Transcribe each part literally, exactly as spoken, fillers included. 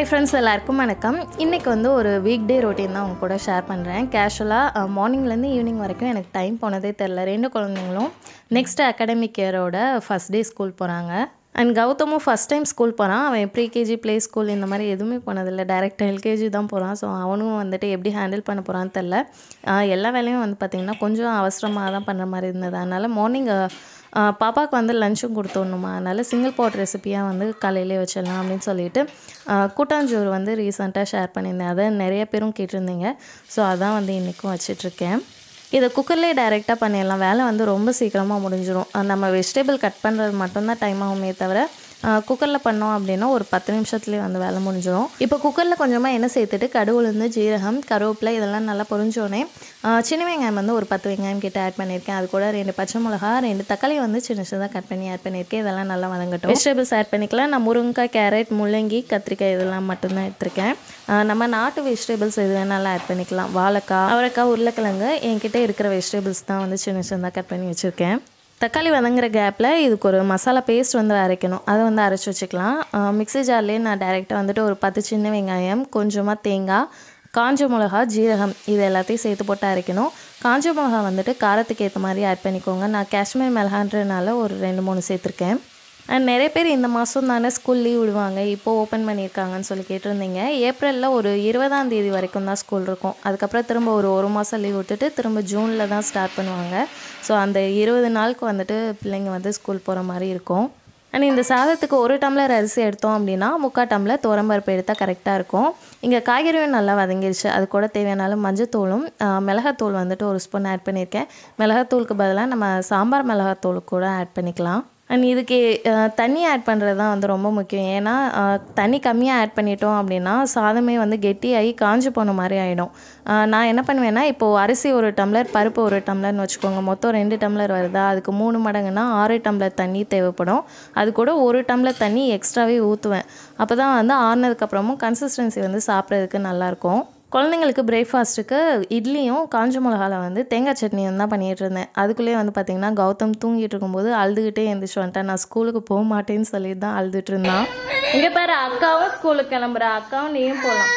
friends, எல்லாருக்கும் வணக்கம். இன்னைக்கு வந்து ஒரு வீக் டே ரொட்டீன் தான் உங்க கூட ஷேர் பண்ணுறேன். கேஷுவலாக மார்னிங்லேருந்து ஈவினிங் வரைக்கும் எனக்கு டைம் போனதே தெரில. ரெண்டு குழந்தைங்களும் நெக்ஸ்ட் அகாடமிக் இயரோட ஃபஸ்ட் டே ஸ்கூல் போகிறாங்க. அண்ட் கௌதமும் ஃபஸ்ட் டைம் ஸ்கூல் போகிறான். அவன் ப்ரீகேஜி ப்ளே ஸ்கூல் இந்த மாதிரி எதுவுமே போனதில்லை, டைரெக்டாக எல்கேஜி தான் போகிறான். ஸோ அவனும் வந்துட்டு எப்படி ஹேண்டில் பண்ண போகிறான்னு தெரில. எல்லா வேலையும் வந்து பார்த்திங்கன்னா கொஞ்சம் அவசரமாக தான் பண்ணுற மாதிரி இருந்தது. அதனால் மார்னிங் பாப்பாவுக்கு வந்து லஞ்சும் கொடுத்துடணுமா, அதனால் சிங்கிள் பாட் ரெசிப்பியாக வந்து காலையிலே வச்சிடலாம் அப்படின்னு சொல்லிட்டு கூட்டாஞ்சோறு வந்து ரீசெண்டாக ஷேர் பண்ணியிருந்தேன். அதை நிறைய பேரும் கேட்டிருந்தீங்க. ஸோ அதான் வந்து இன்றைக்கும் வச்சிட்ருக்கேன். இதை குக்கர்லேயே டைரெக்டாக பண்ணிடலாம், வேலை வந்து ரொம்ப சீக்கிரமாக முடிஞ்சிடும். நம்ம வெஜிடபிள் கட் பண்ணுறது மட்டும்தான் டைம் ஆகுமே தவிர குக்கரில் பண்ணோம் அப்படின்னா ஒரு பத்து நிமிஷத்துலேயே வந்து வேலை முடிஞ்சிடும். இப்போ குக்கரில் கொஞ்சமாக எண்ணெய் சேர்த்துட்டு கடுகுலேருந்து ஜீரகம் கருவேப்பிலை இதெல்லாம் நல்லா பொரிஞ்சோடனே சின்ன வெங்காயம் வந்து ஒரு பத்து வெங்காயம் கிட்ட ஆட் பண்ணியிருக்கேன். அது கூட ரெண்டு பச்சை மிளகா ரெண்டு தக்காளி வந்து சின்ன சின்னதாக கட் பண்ணி ஆட் பண்ணியிருக்கேன். இதெல்லாம் நல்லா வதங்கட்டும். வெஜிடபிள்ஸ் ஆட் பண்ணிக்கலாம். நான் முருங்கைக்காய், கேரட், முள்ளங்கி, கத்திரிக்காய் இதெல்லாம் மட்டும்தான் எடுத்திருக்கேன். நம்ம நாட்டு வெஜிடபிள்ஸ் எது வேணாலும் ஆட் பண்ணிக்கலாம். வாழைக்காய், அவரைக்காய், உருளைக்கிழங்கு என்கிட்ட இருக்கிற வெஜிடபிள்ஸ் தான் வந்து சின்ன சின்னதாக கட் பண்ணி வச்சுருக்கேன். தக்காளி வதங்குற கேப்பில் இதுக்கு ஒரு மசாலா பேஸ்ட் வந்து அரைக்கணும். அதை வந்து அரைச்சி வச்சுக்கலாம். மிக்ஸி ஜார்லேயே நான் டைரெக்டாக வந்துட்டு ஒரு பத்து சின்ன வெங்காயம், கொஞ்சமாக தேங்காய், காஞ்ச மிளகா, ஜீரகம் இது எல்லாத்தையும் சேர்த்து போட்டு அரைக்கணும். காஞ்ச மிளகா வந்துட்டு காரத்துக்கு ஏற்ற மாதிரி ஆட் பண்ணிக்கோங்க. நான் காஷ்மீர் மிளகான்றதுனால ஒரு ரெண்டு மூணு சேர்த்துருக்கேன். அண்ட் நிறைய பேர் இந்த மாதம் தானே ஸ்கூல் லீவ் விடுவாங்க, இப்போது ஓப்பன் பண்ணியிருக்காங்கன்னு சொல்லி கேட்டிருந்தீங்க. ஏப்ரலில் ஒரு இருபதாம் தேதி வரைக்கும் தான் ஸ்கூல் இருக்கும். அதுக்கப்புறம் திரும்ப ஒரு ஒரு மாதம் லீவ் விட்டுட்டு திரும்ப ஜூனில் தான் ஸ்டார்ட் பண்ணுவாங்க. ஸோ அந்த இருபது நாளுக்கு வந்துட்டு பிள்ளைங்க வந்து ஸ்கூல் போகிற மாதிரி இருக்கும். அண்ட் இந்த சாதத்துக்கு ஒரு டம்ளர் அரிசி எடுத்தோம் அப்படின்னா முக்கால் டம்ளர் துவரம்பருப்பு எடுத்தால் கரெக்டாக இருக்கும். இங்கே காய்கறியும் நல்லா வதங்கிடுச்சு. அது கூட தேவையான மஞ்சத்தூளும் மிளகாத்தூள் வந்துட்டு ஒரு ஸ்பூன் ஆட் பண்ணியிருக்கேன். மிளகாத்தூளுக்கு பதிலாக நம்ம சாம்பார் மிளகாத்தூள் கூட ஆட் பண்ணிக்கலாம். அண்ட் இதுக்கு தண்ணி ஆட் பண்ணுறது தான் வந்து ரொம்ப முக்கியம். ஏன்னா தண்ணி கம்மியாக ஆட் பண்ணிட்டோம் அப்படின்னா சாதமே வந்து கெட்டியாகி காஞ்சி போன மாதிரி ஆகிடும். நான் என்ன பண்ணுவேன்னா, இப்போது அரிசி ஒரு டம்ளர், பருப்பு ஒரு டம்ளர்னு வச்சுக்கோங்க, மொத்தம் ரெண்டு டம்ளர் வருதா, அதுக்கு மூணு மடங்குன்னா ஆறு டம்ளர் தண்ணி தேவைப்படும். அது கூட ஒரு டம்ளர் தண்ணி எக்ஸ்ட்ராவே ஊற்றுவேன். அப்போ தான் வந்து ஆறுனதுக்கப்புறமும் கன்சிஸ்டன்சி வந்து சாப்பிட்றதுக்கு நல்லாயிருக்கும். குழந்தைங்களுக்கு பிரேக்ஃபாஸ்ட்டுக்கு இட்லியும் காஞ்ச மிளகாவில் வந்து தேங்காய் சட்னியும் தான் பண்ணிகிட்டு இருந்தேன். அதுக்குள்ளேயே வந்து பார்த்திங்கன்னா கௌதம் தூங்கிட்டு இருக்கும்போது அழுதுகிட்டே எழுந்திரிச்சு வந்துட்டேன். நான் ஸ்கூலுக்கு போக மாட்டேன்னு சொல்லிட்டு தான் அழுதுட்டு இருந்தான். இங்கே பாரு, அக்காவும் ஸ்கூலுக்கு கிளம்புற, அக்காவும் நீயும் போகலாம்.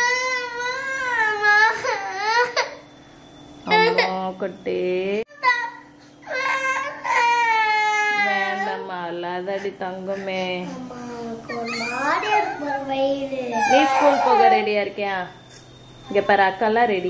குட்டி வேண்டாமா, அல்லாதடி தங்கமே, நீ ஸ்கூல் போக ரெடியா இருக்கியா? இங்கே பாரு, அக்காலாம் ரெடி.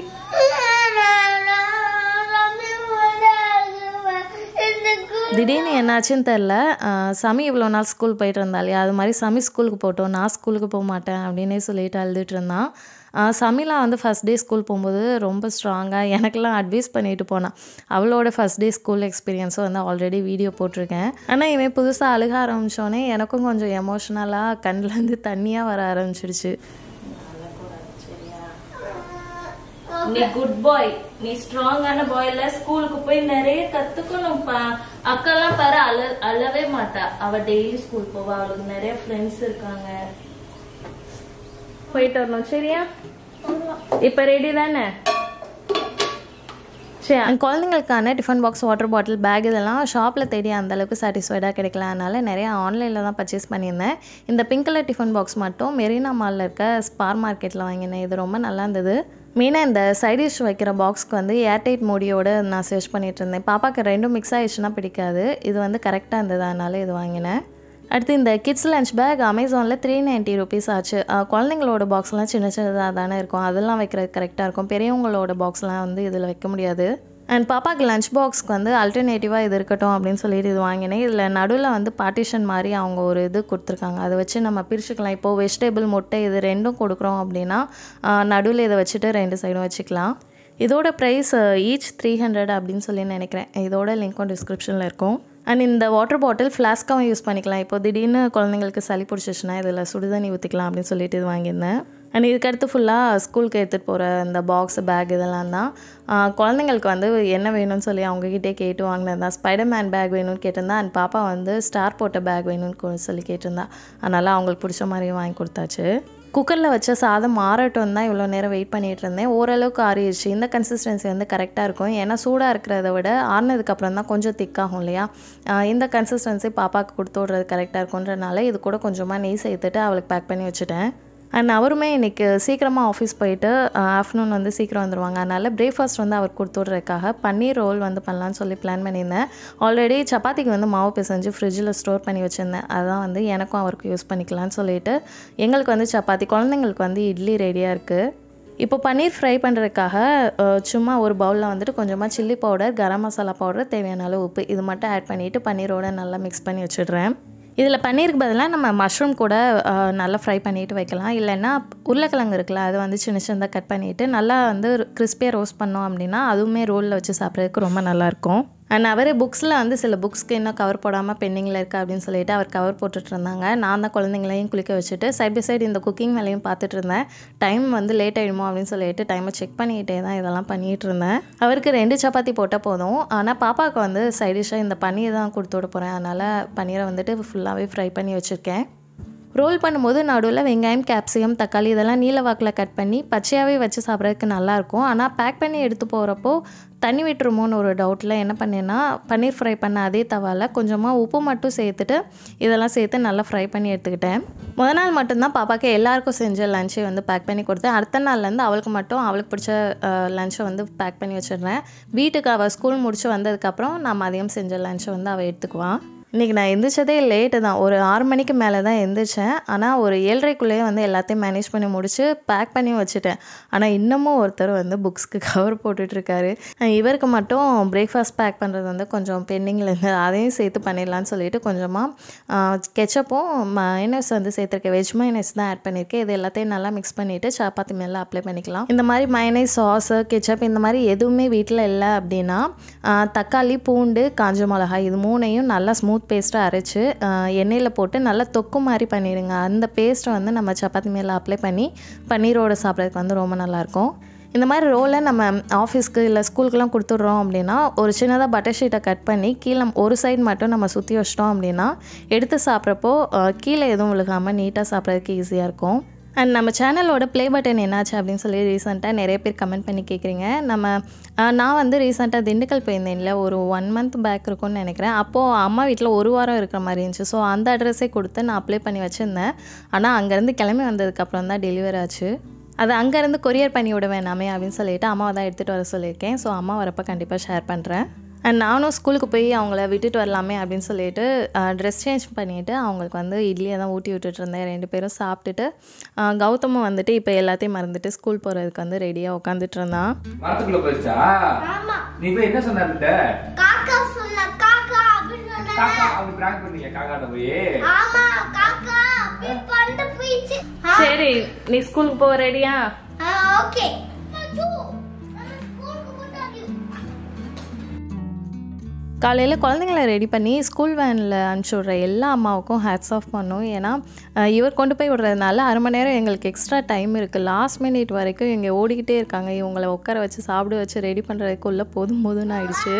திடீர்னு என்னாச்சுன்னு தெரில, சமி இவ்வளோ நாள் ஸ்கூல் போயிட்டு இருந்தா இல்லையா, அது மாதிரி சமி ஸ்கூலுக்கு போட்டோம், நான் ஸ்கூலுக்கு போக மாட்டேன் அப்படின்னே சொல்லிட்டு அழுதுட்டு இருந்தான். சமிலாம் வந்து ஃபஸ்ட் டே ஸ்கூல் போகும்போது ரொம்ப ஸ்ட்ராங்காக எனக்கெல்லாம் அட்வைஸ் பண்ணிட்டு போனான். அவளோட ஃபஸ்ட் டே ஸ்கூல் எக்ஸ்பீரியன்ஸும் வந்து ஆல்ரெடி வீடியோ போட்டிருக்கேன். ஆனால் இவன் புதுசாக அழுக ஆரம்பித்தோடனே எனக்கும் கொஞ்சம் எமோஷ்னலாக கண்ணிலேருந்து தண்ணியாக வர ஆரம்பிச்சிடுச்சு. நீ குட் பாய், நீ ஸ்ட்ராங்கான பாய்ல ஸ்கூலுக்கு போய் நிறைய கத்துக்கணும்ப்பா. அக்கெல்லாம் பாரு அழ அழவே மாட்டா, அவ டெய்லி ஸ்கூல் போவா, அவளுக்கு நிறைய ஃப்ரெண்ட்ஸ் இருக்காங்க. போயிட்டு வரணும், சரியா? இப்ப ரெடி தானே? சரி. குழந்தைங்களுக்கான tiffin box, water bottle, bag இதெல்லாம் ஷாப்பில் தேடி அந்தளவுக்கு சாட்டிஸ்ஃபைடாக கிடைக்கல. அதனால் நிறையா ஆன்லைனில் தான் பர்ச்சேஸ் பண்ணியிருந்தேன். இந்த பிங்க் கலர் டிஃபன் பாக்ஸ் மட்டும் மெரினா மாலில் இருக்க ஸ்பார் மார்க்கெட்டில் வாங்கினேன். இது ரொம்ப நல்லா இருந்தது. மெயினாக இந்த சைடிஷ் வைக்கிற பாக்ஸ்க்கு வந்து ஏர்டைட் மூடியோடு நான் சர்ச் பண்ணிகிட்டு இருந்தேன். பாப்பாவுக்கு ரெண்டும் மிக்ஸ் ஆகிடுச்சுன்னா பிடிக்காது. இது வந்து கரெக்டாக இருந்தது, அதனால இது வாங்கினேன். அடுத்து இந்த கிட்ஸ் லஞ்ச் பேக் அமேசானில் த்ரீ நைன்ட்டி ருபீஸ் ஆச்சு. குழந்தைங்களோட பாக்ஸ்லாம் சின்ன சின்னதாக தானே இருக்கும், அதெல்லாம் வைக்கிறது கரெக்டாக இருக்கும். பெரியவங்களோட பாக்ஸ்லாம் வந்து இதில் வைக்க முடியாது. அண்ட் பாப்பாவுக்கு லஞ்ச் பாக்ஸ்க்கு வந்து அல்டர்னேட்டிவாக இது இருக்கட்டும் அப்படின்னு சொல்லிட்டு இது வாங்கினேன். இதில் நடுவில் வந்து பார்ட்டிஷன் மாதிரி அவங்க ஒரு இது கொடுத்துருக்காங்க, அதை வச்சு நம்ம பிரிச்சுக்கலாம். இப்போது வெஜிடபிள், முட்டை இது ரெண்டும் கொடுக்குறோம் அப்படின்னா நடுவில் இதை வச்சுட்டு ரெண்டு சைடும் வச்சுக்கலாம். இதோட ப்ரைஸ் ஈச் த்ரீ ஹண்ட்ரட் அப்படின்னு சொல்லி நினைக்கிறேன். இதோட லிங்க்கும் டிஸ்கிரிப்ஷனில் இருக்கும். அண்ட் இந்த வாட்டர் பாட்டில் ஃப்ளாஸ்க்காகவும் யூஸ் பண்ணிக்கலாம். இப்போ திடீர்னு குழந்தைங்களுக்கு சளி பிடிச்சிச்சுன்னா இதில் சுடுதண்ணி ஊற்றிக்கலாம் அப்படின்னு சொல்லிட்டு இது வாங்கியிருந்தேன். அண்ட் இதுக்கடுத்து ஃபுல்லாக ஸ்கூலுக்கு எடுத்துகிட்டு போகிற இந்த பாக்ஸ், பேக் இதெல்லாம் தான். குழந்தைங்களுக்கு வந்து என்ன வேணும்னு சொல்லி அவங்ககிட்டே கேட்டு வாங்கினது தான். ஸ்பைடர்மேன் பேக் வேணும்னு கேட்டிருந்தா, அண்ட் பாப்பா வந்து ஸ்டார் போட்ட பேக் வேணும்னு சொல்லி கேட்டிருந்தா. அதனால் அவங்களுக்கு பிடிச்ச மாதிரியும் வாங்கி கொடுத்தாச்சு. குக்கரில் வச்ச சாதம் ஆறட்டும் தான் இவ்வளோ நேரம் வெயிட் பண்ணிகிட்டு இருந்தேன். ஓரளவுக்கு ஆறிடுச்சு. இந்த கன்சிஸ்டன்சி வந்து கரெக்டாக இருக்கும். ஏன்னா சூடாக இருக்கிறத விட ஆறினதுக்கப்புறம் தான் கொஞ்சம் திக்காகும் இல்லையா. இந்த கன்சிஸ்டன்சி பாப்பாவுக்கு கொடுத்து விட்றது கரெக்டாக இருக்குன்றனால இது கூட கொஞ்சமாக நெய் சேர்த்துட்டு அவளுக்கு பேக் பண்ணி வச்சுட்டேன். அண்ட் அவருமே இன்றைக்கி சீக்கிரமாக ஆஃபீஸ் போயிட்டு ஆஃப்டர்நூன் வந்து சீக்கிரம் வந்துடுவாங்க. அதனால் பிரேக்ஃபாஸ்ட் வந்து அவர் கொடுத்து விட்றதுக்காக பன்னீர் ரோல் வந்து பண்ணலான்னு சொல்லி பிளான் பண்ணியிருந்தேன். ஆல்ரெடி சப்பாத்திக்கு வந்து மாவு பிசைஞ்சு ஃப்ரிட்ஜில் ஸ்டோர் பண்ணி வச்சுருந்தேன். அதான் வந்து எனக்கும் அவருக்கும் யூஸ் பண்ணிக்கலான்னு சொல்லிட்டு எங்களுக்கு வந்து சப்பாத்தி, குழந்தைங்களுக்கு வந்து இட்லி ரெடியாக இருக்குது. இப்போ பன்னீர் ஃப்ரை பண்ணுறதுக்காக சும்மா ஒரு பவுலில் வந்துட்டு கொஞ்சமாக chilli powder, garam masala powder, தேவையான அளவு உப்பு இது மட்டும் ஆட் பண்ணிவிட்டு பன்னீரோடு நல்லா மிக்ஸ் பண்ணி வச்சிடுறேன். இதில் பன்னீருக்கு பதிலாக நம்ம மஷ்ரூம் கூட நல்லா ஃப்ரை பண்ணிவிட்டு வைக்கலாம். இல்லைன்னா உருளைக்கிழங்கு இருக்குல்ல, அதை வந்து சின்ன சின்னதாக கட் பண்ணிவிட்டு நல்லா வந்து கிறிஸ்பியாக ரோஸ்ட் பண்ணோம் அப்படின்னா அதுவுமே ரோலில் வச்சு சாப்பிட்றதுக்கு ரொம்ப நல்லாயிருக்கும். அண்ட் அவர் புக்ஸில் வந்து சில புக்ஸ்க்கு இன்னும் கவர் போடாமல் பெண்டிங்கில் இருக்குது அப்படின்னு சொல்லிட்டு அவர் கவர் போட்டுட்டு இருந்தாங்க. நான் தான் குழந்தைங்களையும் குளிக்க வச்சுட்டு சைட் பை சைடு இந்த குக்கிங் வேலையும் பார்த்துட்டு இருந்தேன். டைம் வந்து லேட் ஆகிடுமோ அப்படின்னு சொல்லிட்டு டைமை செக் பண்ணிக்கிட்டே தான் இதெல்லாம் பண்ணிகிட்டு இருந்தேன். அவருக்கு ரெண்டு சப்பாத்தி போட்டால் போதும். ஆனால் பாப்பாவுக்கு வந்து சைடிஷாக இந்த பன்னீர் தான் கொடுத்து விட போகிறேன். அதனால் பன்னீரை வந்துட்டு ஃபுல்லாகவே ஃப்ரை பண்ணி வச்சுருக்கேன். ரோல் பண்ணும்போது நடுவில் வெங்காயம், கேப்சிகம், தக்காளி இதெல்லாம் நீல வாக்கில் கட் பண்ணி பச்சையாகவே வச்சு சாப்பிட்றதுக்கு நல்லாயிருக்கும். ஆனால் பேக் பண்ணி எடுத்து போகிறப்போ தண்ணி விட்டுருமோன்னு ஒரு டவுட்டில் என்ன பண்ணேன்னா பன்னீர் ஃப்ரை பண்ண அதே தவாவில் கொஞ்சமாக உப்பு மட்டும் சேர்த்துட்டு இதெல்லாம் சேர்த்து நல்லா ஃப்ரை பண்ணி எடுத்துக்கிட்டேன். முதல் நாள் மட்டும்தான் பாப்பாவுக்கு எல்லாேருக்கும் செஞ்ச லஞ்சை வந்து பேக் பண்ணி கொடுத்தேன். அடுத்த நாள்லேருந்து அவளுக்கு மட்டும் அவளுக்கு பிடிச்ச லஞ்சை வந்து பேக் பண்ணி வச்சிடுறேன். வீட்டுக்கு அவள் ஸ்கூல் முடிச்சு வந்ததுக்கப்புறம் நான் மதியம் செஞ்ச லஞ்சை வந்து அவள் எடுத்துக்குவான். இன்றைக்கி நான் எந்திரிச்சதே லேட்டு தான். ஒரு ஆறு மணிக்கு மேலே தான் எந்திரிச்சேன். ஆனால் ஒரு ஏழரைக்குள்ளேயே வந்து எல்லாத்தையும் மேனேஜ் பண்ணி முடிச்சு பேக் பண்ணி வச்சுட்டேன். ஆனால் இன்னமும் ஒருத்தர் வந்து புக்ஸ்க்கு கவர் போட்டுட்ருக்காரு. இவருக்கு மட்டும் பிரேக்ஃபாஸ்ட் பேக் பண்ணுறது வந்து கொஞ்சம் பெண்டிங்கில் இருந்து அதையும் சேர்த்து பண்ணிடலான்னு சொல்லிட்டு கொஞ்சமாக கெச்சப்பும் மைனஸ் வந்து சேர்த்துருக்கேன். வெஜ் மைனஸ் தான் ஆட் பண்ணியிருக்கேன். இது எல்லாத்தையும் நல்லா மிக்ஸ் பண்ணிவிட்டு சப்பாத்தி மேலே அப்ளை பண்ணிக்கலாம். இந்த மாதிரி மைனஸ், சாஸு, கெச்சப் இந்த மாதிரி எதுவுமே வீட்டில் இல்லை அப்படின்னா தக்காளி, பூண்டு, காஞ்ச மிளகாய் இது மூணையும் நல்லா ஸ்மூத் பேஸ்ட்டாக அரைச்சி எண்ணெயில் போட்டு நல்லா தொக்கு மாதிரி பண்ணிடுங்க. அந்த பேஸ்ட்டை வந்து நம்ம சப்பாத்தி மேலே அப்ளை பண்ணி பன்னீரோடு சாப்பிட்றதுக்கு வந்து ரொம்ப நல்லாயிருக்கும். இந்த மாதிரி ரோலை நம்ம ஆஃபீஸ்க்கு இல்லை ஸ்கூலுக்குலாம் கொடுத்துட்றோம் அப்படின்னா ஒரு சின்னதாக பட்டர் ஷீட்டை கட் பண்ணி கீழே ஒரு சைடு மட்டும் நம்ம சுற்றி வச்சிட்டோம் அப்படின்னா எடுத்து சாப்பிட்றப்போ கீழே எதுவும் விழுகாமல் நீட்டாக சாப்பிட்றதுக்கு ஈஸியாக இருக்கும். அண்ட் நம்ம சேனலோட ப்ளே பட்டன் என்னாச்சு அப்படின்னு சொல்லி ரீசெண்டாக நிறைய பேர் கமெண்ட் பண்ணி கேட்குறீங்க. நம்ம நான் வந்து ரீசெண்டாக திண்டுக்கல் போயிருந்தேன்ல, ஒரு ஒன் மந்த் பேக் இருக்கும்னு நினைக்கிறேன். அப்போது அம்மா வீட்டில் ஒரு வாரம் இருக்கிற மாதிரி இருந்துச்சு. ஸோ அந்த அட்ரஸே கொடுத்து நான் அப்ளை பண்ணி வச்சுருந்தேன். ஆனால் அங்கேருந்து கிளம்பி வந்ததுக்கப்புறம் தான் டெலிவரி ஆச்சு. அது அங்கேருந்து கொரியர் பண்ணி விட வேணாமே அப்படின்னு சொல்லிட்டு அம்மாவை தான் எடுத்துகிட்டு வர சொல்லியிருக்கேன். ஸோ அம்மா வரப்போ கண்டிப்பாக ஷேர் பண்ணுறேன். அண்ட் நானும் ஸ்கூலுக்கு போய் அவங்கள விட்டுட்டு வரலாமே அப்படின்னு சொல்லிட்டு ட்ரெஸ் சேஞ்ச் பண்ணிவிட்டு அவங்களுக்கு வந்து இட்லியை தான் ஊட்டி விட்டுட்டு இருந்தேன். ரெண்டு பேரும் சாப்பிட்டுட்டு கௌதமும் வந்துட்டு இப்போ எல்லாத்தையும் மறந்துட்டு ஸ்கூல் போகிறதுக்கு வந்து ரெடியாக உட்காந்துட்டு இருந்தான். மரத்துக்குள்ள போயிடுச்சா? நீ போய் என்ன சொன்ன? காக்கா சொன்ன. காக்கா அப்படின்னு சொன்ன. காக்கா அப்படி பிராங்க் பண்ணீங்க காக்காட்ட போய்? ஆமா காக்கா அப்படி பண்ண போயிச்சு. சரி நீ ஸ்கூலுக்கு போக ரெடியா? ஓகே. காலையில் குழந்தைங்கள ரெடி பண்ணி ஸ்கூல் வேனில் அனுப்பிச்சி விட்ற எல்லா அம்மாவுக்கும் ஹேட்ஸ் ஆஃப் பண்ணும். ஏன்னா இவர் கொண்டு போய் விடுறதுனால அரை மணி நேரம் எங்களுக்கு எக்ஸ்ட்ரா டைம் இருக்குது. லாஸ்ட் மினிட் வரைக்கும் இங்கே ஓடிக்கிட்டே இருக்காங்க. இவங்களை உட்கார வச்சு சாப்பிட வச்சு ரெடி பண்ணுறதுக்குள்ளே போதும் போதும்னு ஆயிடுச்சு.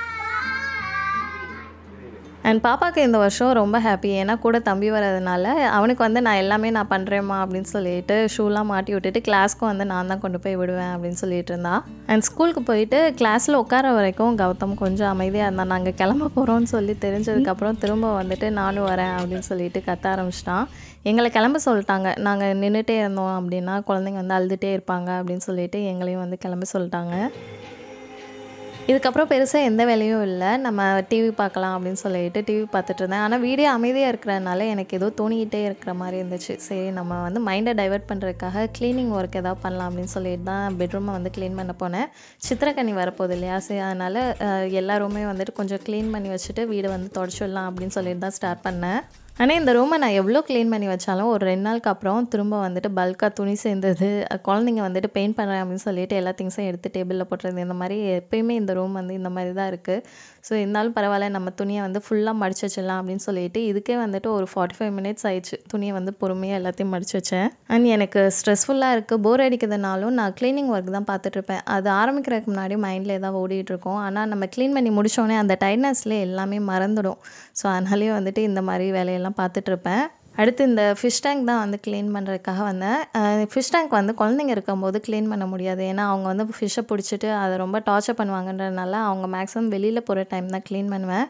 அண்ட் பாப்பாவுக்கு இந்த வருஷம் ரொம்ப ஹாப்பி. ஏன்னா கூட தம்பி வரதுனால அவனுக்கு வந்து நான் எல்லாமே நான் பண்ணுறேம்மா அப்படின்னு சொல்லிட்டு ஷூலாம் மாட்டி விட்டுட்டு கிளாஸ்க்கும் வந்து நான் தான் கொண்டு போய் விடுவேன் அப்படின்னு சொல்லிட்டு இருந்தான். அண்ட் ஸ்கூலுக்கு போயிட்டு கிளாஸில் உட்கார வரைக்கும் கௌதம் கொஞ்சம் அமைதியாக இருந்தான். நாங்கள் கிளம்ப போகிறோம்னு சொல்லி தெரிஞ்சதுக்கப்புறம் திரும்ப வந்துட்டு நானும் வரேன் அப்படின்னு சொல்லிட்டு கத்த ஆரம்பிச்சிட்டான். எங்களை கிளம்ப சொல்லிட்டாங்க. நாங்கள் நின்றுட்டே இருந்தோம் அப்படின்னா குழந்தைங்க வந்து அழுதுகிட்டே இருப்பாங்க அப்படின்னு சொல்லிட்டு எங்களையும் வந்து கிளம்ப சொல்லிட்டாங்க. இதுக்கப்புறம் பெருசாக எந்த வேலையும் இல்லை. நம்ம டிவி பார்க்கலாம் அப்படின்னு சொல்லிட்டு டிவி பார்த்துட்டு இருந்தேன். ஆனால் வீடியோ அமைதியாக இருக்கிறதுனால எனக்கு ஏதோ தோணிக்கிட்டே இருக்கிற மாதிரி இருந்துச்சு. சரி நம்ம வந்து மைண்டை டைவெர்ட் பண்ணுறதுக்காக க்ளீனிங் ஒர்க் ஏதாவது பண்ணலாம் அப்படின்னு சொல்லிட்டு தான் பெட்ரூமை வந்து க்ளீன் பண்ண போனேன். சித்திரக்கனி வரப்போகுது இல்லையா? சரி அதனால் எல்லாருமே வந்துட்டு கொஞ்சம் க்ளீன் பண்ணி வச்சுட்டு வீடை வந்து தொடச்சிடலாம் அப்படின்னு சொல்லிட்டு தான் ஸ்டார்ட் பண்ணேன். ஆனால் இந்த ரூமை நான் எவ்வளோ க்ளீன் பண்ணி வச்சாலும் ஒரு ரெண்டு நாளுக்கு அப்புறம் திரும்ப வந்துட்டு பல்காக துணி சேர்ந்தது, குழந்தைங்க வந்துட்டு பெயிண்ட் பண்ணுறேன் அப்படின்னு சொல்லிட்டு எல்லா திங்ஸையும் எடுத்து டேபிளில் போட்டுறது, இந்த மாதிரி எப்போயுமே இந்த ரூம் வந்து இந்த மாதிரி தான் இருக்குது. ஸோ இருந்தாலும் பரவாயில்ல நம்ம துணியை வந்து ஃபுல்லாக மடிச்சு வச்சிடலாம் அப்படின்னு சொல்லிட்டு இதுக்கே வந்துட்டு ஒரு ஃபார்ட்டி ஃபைவ் மினிட்ஸ் ஆயிடுச்சு. துணியை வந்து பொறுமையாக எல்லாத்தையும் மடிச்சு வச்சேன். அண்ட் எனக்கு ஸ்ட்ரெஸ்ஃபுல்லாக இருக்குது, போர் அடிக்கிறதுனாலும் நான் க்ளீனிங் ஒர்க் தான் பார்த்துட்ருப்பேன். அது ஆரம்பிக்கிறதுக்கு முன்னாடி மைண்டில் ஏதாவது ஓடிட்டு இருக்கோம். ஆனால் நம்ம க்ளீன் பண்ணி முடித்தோடனே அந்த டைட்னஸ்லேயே எல்லாமே மறந்துடும். ஸோ அதனாலேயே வந்துட்டு இந்த மாதிரி வேலையெல்லாம் பார்த்துட்ருப்பேன். அடுத்து இந்த ஃபிஷ் டேங்க் தான் வந்து க்ளீன் பண்ணுறதுக்காக வந்தேன். ஃபிஷ் டேங்க் வந்து குழந்தைங்க இருக்கும்போது க்ளீன் பண்ண முடியாது. ஏன்னா அவங்க வந்து ஃபிஷ்ஷை பிடிச்சிட்டு அதை ரொம்ப டார்ச்சர் பண்ணுவாங்கன்றதுனால அவங்க மேக்ஸிமம் வெளியில் போகிற டைம் தான் க்ளீன் பண்ணுவேன்.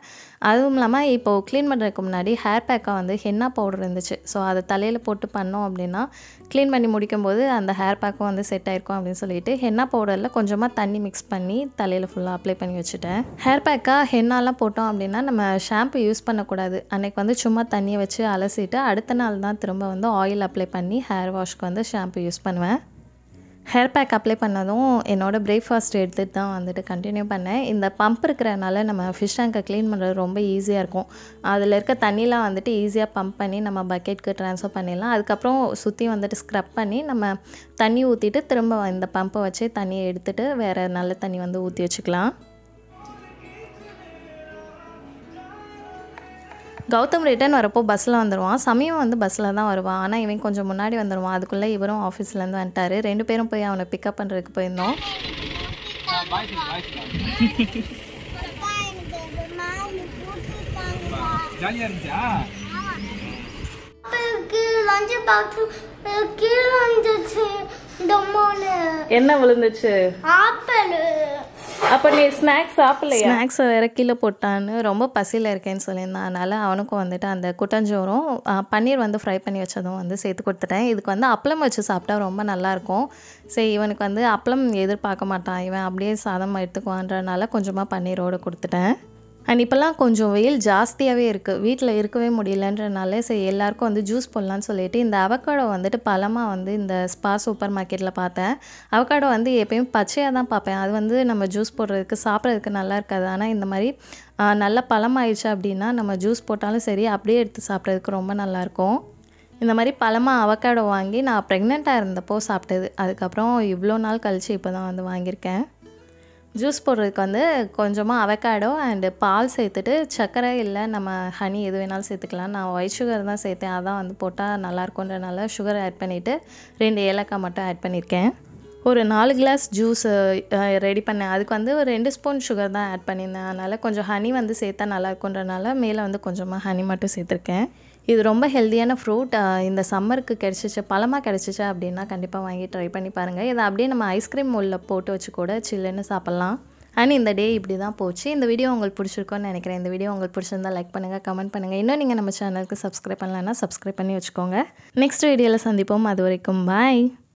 அதுவும் இல்லாமல் இப்போது க்ளீன் பண்ணுறதுக்கு முன்னாடி ஹேர் பேக்காக வந்து ஹென்னா பவுடர் இருந்துச்சு. ஸோ அதை தலையில் போட்டு பண்ணோம் அப்படின்னா க்ளீன் பண்ணி முடிக்கும்போது அந்த ஹேர் பேக்கும் வந்து செட் ஆகிருக்கும் அப்படின்னு சொல்லிட்டு ஹென்னா பவுடரில் கொஞ்சமாக தண்ணி மிக்ஸ் பண்ணி தலையில் ஃபுல்லாக அப்ளை பண்ணி வச்சுட்டேன். ஹேர் பேக்காக ஹென்னாலாம் போட்டோம் அப்படின்னா நம்ம ஷாம்பு யூஸ் பண்ணக்கூடாது. அன்றைக்கி வந்து சும்மா தண்ணியை வச்சு அலசிட்டு அடுத்த நாள் தான் திரும்ப வந்து ஆயில் அப்ளை பண்ணி ஹேர் வாஷ்க்கு வந்து ஷாம்பு யூஸ் பண்ணுவேன். ஹேர் பேக் அப்ளை பண்ணதும் என்னோடய பிரேக்ஃபாஸ்ட் எடுத்துகிட்டு தான் வந்துட்டு கண்டினியூ பண்ணேன். இந்த பம்ப் இருக்கிறனால நம்ம ஃபிஷ் டேங்கை க்ளீன் பண்ணுறது ரொம்ப ஈஸியாக இருக்கும். அதில் இருக்க தண்ணிலாம் வந்துட்டு ஈஸியாக பம்ப் பண்ணி நம்ம பக்கெட்டுக்கு ட்ரான்ஸ்ஃபர் பண்ணிடலாம். அதுக்கப்புறம் சுற்றி வந்துட்டு ஸ்க்ரப் பண்ணி நம்ம தண்ணி ஊற்றிட்டு திரும்ப இந்த பம்பை வச்சு தண்ணியை எடுத்துகிட்டு வேறு நல்ல தண்ணி வந்து ஊற்றி வச்சுக்கலாம். கௌதம் ரிட்டர்ன் வரப்போ பஸ்ஸில் வந்துடுவான். சமயம் வந்து பஸ்ஸில் தான் வருவான். ஆனால் இவன் கொஞ்சம் முன்னாடி வந்துடுவான். அதுக்குள்ளே இவரும் ஆஃபீஸ்லேருந்து வந்துட்டார். ரெண்டு பேரும் போய் அவனை பிக்கப் பண்ணுறதுக்கு போயிருந்தோம். என்ன விழுந்துச்சு? ஆப்பிள். அப்போ நீ ஸ்நாக்ஸ் சாப்பிடலையா? ஸ்நாக்ஸை வேறு கீழே போட்டான்னு ரொம்ப பசியில் இருக்கேன்னு சொல்லியிருந்தான். அதனால் அவனுக்கும் வந்துட்டு அந்த கூட்டாஞ்சோறும் பன்னீர் வந்து ஃப்ரை பண்ணி வச்சதும் வந்து சேர்த்து கொடுத்துட்டேன். இதுக்கு வந்து அப்பளம் வச்சு சாப்பிட்டா ரொம்ப நல்லாயிருக்கும். சரி, இவனுக்கு வந்து அப்பளம் எதிர்பார்க்க மாட்டான். இவன் அப்படியே சாதம் எடுத்துக்குவான்றனால கொஞ்சமாக பன்னீரோடு கொடுத்துட்டேன். அண்ட் இப்போல்லாம் கொஞ்சம் வெயில் ஜாஸ்தியாகவே இருக்குது. வீட்டில் இருக்கவே முடியலன்றனால சரி எல்லாேருக்கும் வந்து ஜூஸ் போடலான்னு சொல்லிட்டு இந்த அவக்காடோ வந்துட்டு பழமாக வந்து இந்த ஸ்பா சூப்பர் மார்க்கெட்டில் பார்த்தேன். அவக்காடோ வந்து எப்பயும் பச்சையாக தான் பார்ப்பேன். அது வந்து நம்ம ஜூஸ் போடுறதுக்கு சாப்பிட்றதுக்கு நல்லா இருக்காது. ஆனால் இந்த மாதிரி நல்ல பழமாயிடுச்சு அப்படின்னா நம்ம ஜூஸ் போட்டாலும் சரி அப்படியே எடுத்து சாப்பிட்றதுக்கு ரொம்ப நல்லாயிருக்கும். இந்த மாதிரி பழமாக அவக்காடோ வாங்கி நான் ப்ரெக்னெண்ட்டாக இருந்தப்போ சாப்பிட்டது. அதுக்கப்புறம் இவ்வளோ நாள் கழித்து இப்போ தான் வந்து வாங்கியிருக்கேன். ஜூஸ் போடுறதுக்கு வந்து கொஞ்சமாக அவக்காடோ அண்டு பால் சேர்த்துட்டு சர்க்கரை இல்லை நம்ம ஹனி எது வேணாலும் சேர்த்துக்கலாம். நான் ஒயிட் சுகர் தான் சேர்த்தேன். அதான் வந்து போட்டால் நல்லாயிருக்குன்றனால சுகர் ஆட் பண்ணிவிட்டு ரெண்டு ஏலக்காய் மட்டும் ஆட் பண்ணியிருக்கேன். ஒரு நாலு கிளாஸ் ஜூஸ் ரெடி பண்ணேன். அதுக்கு வந்து ஒரு ரெண்டு ஸ்பூன் சுகர் தான் ஆட் பண்ணியிருந்தேன். அதனால் கொஞ்சம் ஹனி வந்து சேர்த்தா நல்லாயிருக்குன்றனால மேலே வந்து கொஞ்சமாக ஹனி மட்டும் சேர்த்துருக்கேன். இது ரொம்ப ஹெல்த்தியான ஃப்ரூட். இந்த சம்மருக்கு கிடச்சிச்சு பழமாக கிடச்சிச்சு அப்படின்னா கண்டிப்பாக வாங்கி ட்ரை பண்ணி பாருங்கள். இதை அப்படியே நம்ம ஐஸ்கிரீம் உள்ள போட்டு வச்சு கூட சில்லுன்னு சாப்பிட்லாம். அண்ட் இந்த டே இப்படி தான் போச்சு. இந்த வீடியோ உங்களுக்கு பிடிச்சிருக்கோன்னு நினைக்கிறேன். இந்த வீடியோ உங்களுக்கு பிடிச்சிருந்தா லைக் பண்ணுங்கள், கமெண்ட் பண்ணுங்கள். இன்னும் நீங்கள் நம்ம சேனலுக்கு சப்ஸ்கிரைப் பண்ணலன்னா சப்ஸ்கிரைப் பண்ணி வச்சுக்கோங்க. நெக்ஸ்ட் வீடியோவில் சந்திப்போம். அது வரைக்கும் பாய்.